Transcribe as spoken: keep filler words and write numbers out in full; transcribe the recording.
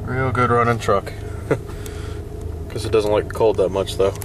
Real good running truck. Because it doesn't like cold that much though.